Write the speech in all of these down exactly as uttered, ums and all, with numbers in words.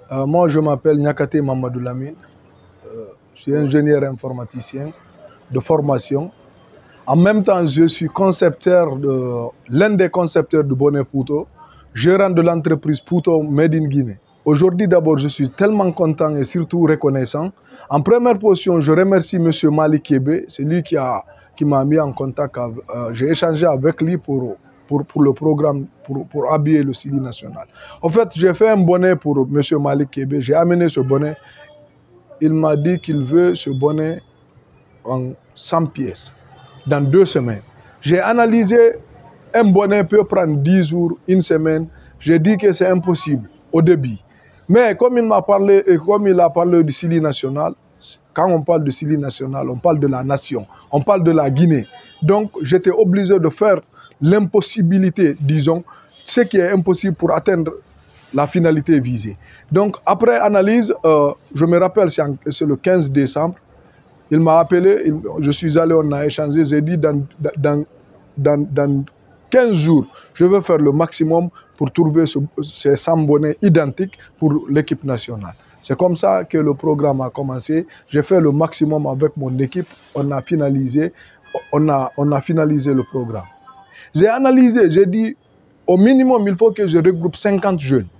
Euh, moi, je m'appelle Nyakate Mamadou Lamine. Euh, je suis ingénieur informaticien de formation. En même temps, je suis concepteur de l'un des concepteurs de bonnet Pouto, gérant de l'entreprise Pouto Made in Guinée. Aujourd'hui, d'abord, je suis tellement content et surtout reconnaissant. En première position, je remercie M. Malik Kébé. C'est lui qui a qui m'a mis en contact. Euh, J'ai échangé avec lui pour, pour, pour le programme, pour, pour habiller le Sili national. En fait, j'ai fait un bonnet pour M. Malik Kébé. J'ai amené ce bonnet. Il m'a dit qu'il veut ce bonnet en cent pièces dans deux semaines. J'ai analysé, un bonnet peut prendre dix jours, une semaine. J'ai dit que c'est impossible au début. Mais comme il m'a parlé, et comme il a parlé du Sili national, quand on parle du Sili national, on parle de la nation, on parle de la Guinée. Donc j'étais obligé de faire l'impossibilité, disons, ce qui est impossible pour atteindre la finalité visée. Donc après analyse, euh, je me rappelle, c'est le quinze décembre, il m'a appelé, il, je suis allé, on a échangé, j'ai dit dans, dans, dans, dans quinze jours, je vais faire le maximum pour trouver ce, ces cent bonnets identiques pour l'équipe nationale. C'est comme ça que le programme a commencé. J'ai fait le maximum avec mon équipe, on a finalisé, on a, on a finalisé le programme. J'ai analysé, j'ai dit, au minimum, il faut que je regroupe cinquante jeunes.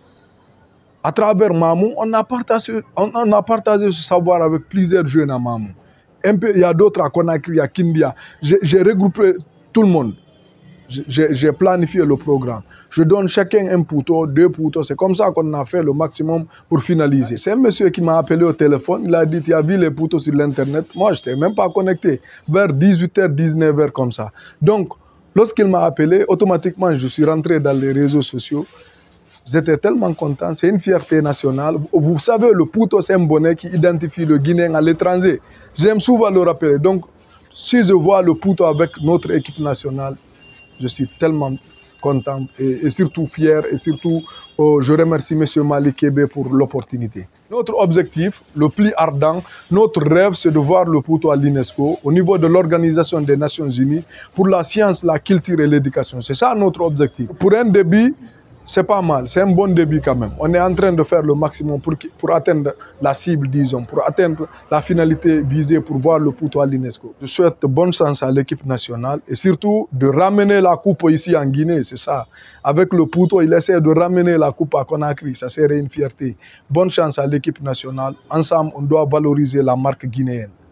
À travers Mamou, on a partagé, on, on a partagé ce savoir avec plusieurs jeunes à Mamou. Un peu, il y a d'autres à Conakry, à Kindia. J'ai regroupé tout le monde. J'ai planifié le programme. Je donne chacun un pouto, deux poutos. C'est comme ça qu'on a fait le maximum pour finaliser. C'est un monsieur qui m'a appelé au téléphone. Il a dit, tu as vu les poutos sur l'Internet. Moi, je n'étais même pas connecté. Vers dix-huit heures, dix-neuf heures comme ça. Donc, lorsqu'il m'a appelé, automatiquement, je suis rentré dans les réseaux sociaux. J'étais tellement content, c'est une fierté nationale. Vous savez, le pouto, c'est un bonnet qui identifie le Guinéen à l'étranger. J'aime souvent le rappeler. Donc, si je vois le pouto avec notre équipe nationale, je suis tellement content et, et surtout fier. Et surtout, oh, je remercie M. Malik Kébé pour l'opportunité. Notre objectif, le plus ardent, notre rêve, c'est de voir le pouto à l'UNESCO, au niveau de l'Organisation des Nations Unies, pour la science, la culture et l'éducation. C'est ça notre objectif. Pour un début, c'est pas mal, c'est un bon début quand même. On est en train de faire le maximum pour, pour atteindre la cible, disons, pour atteindre la finalité visée pour voir le pouto à l'UNESCO. Je souhaite bonne chance à l'équipe nationale et surtout de ramener la coupe ici en Guinée, c'est ça. Avec le pouto, il essaie de ramener la coupe à Conakry, ça serait une fierté. Bonne chance à l'équipe nationale. Ensemble, on doit valoriser la marque guinéenne.